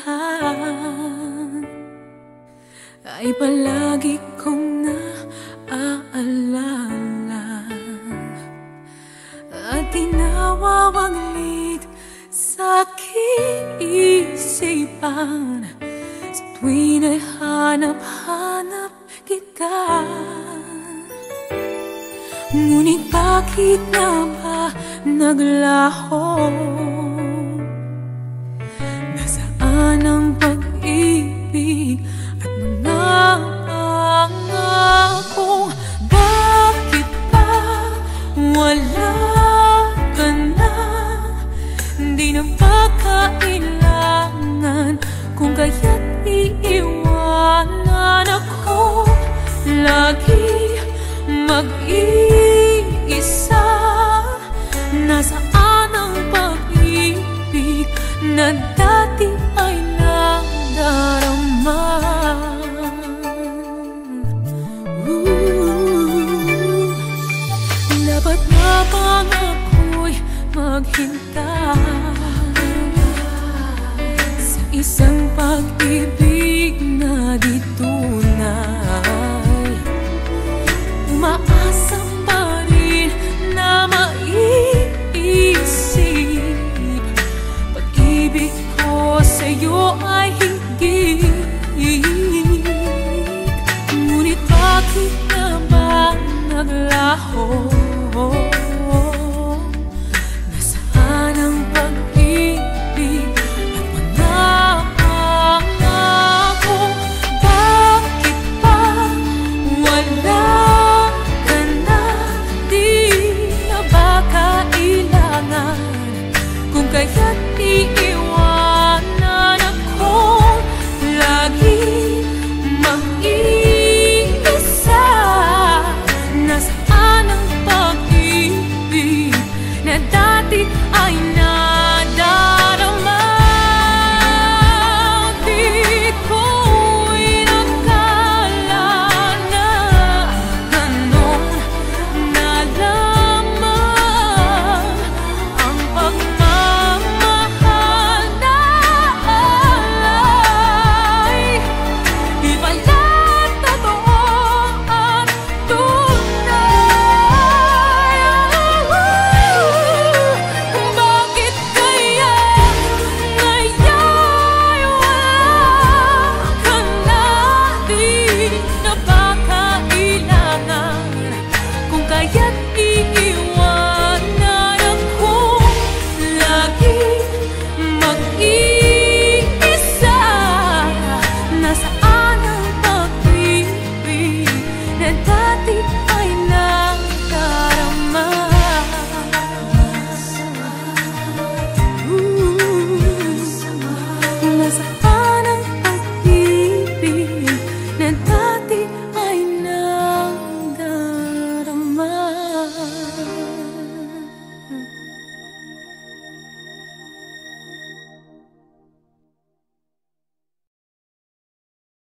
nakaraan ay palagi kong naaalala at tinawawaglit sa aking isipan sa tuwing ay hanap-hanap kita. Ngunit bakit na ba naglaho? Nasaan ang pag-ibig at mga pangako? Bakit ba wala ka na? Di na ba kailangan kung kaya't iiwanan ako lagi mag-iisa? Nasaan ang pag-ibig na dati ay nadarama? Dapat na bang ako'y maghintay sa isang pag-ibig